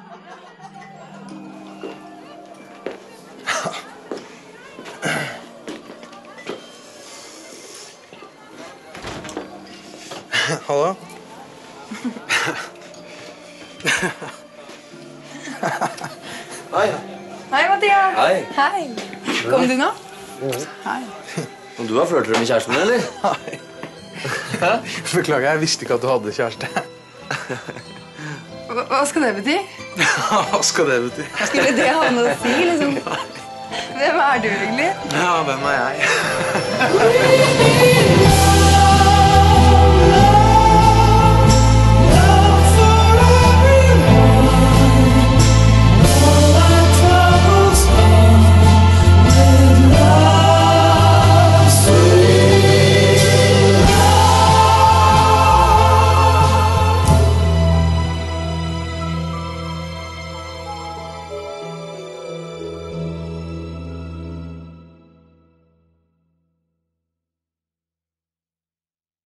Hallo? Hei. Hei, Mathias. Hei. Hei. Kom du nå? Hei. Og du har flørtet med kjæresten din, eller? Hei. Beklager, jeg visste ikke at du hadde kjæreste. Hva skal det bety? Hva skal det bety? Skulle det ha noe å si, liksom? Hvem er du egentlig? Ja, hvem er jeg?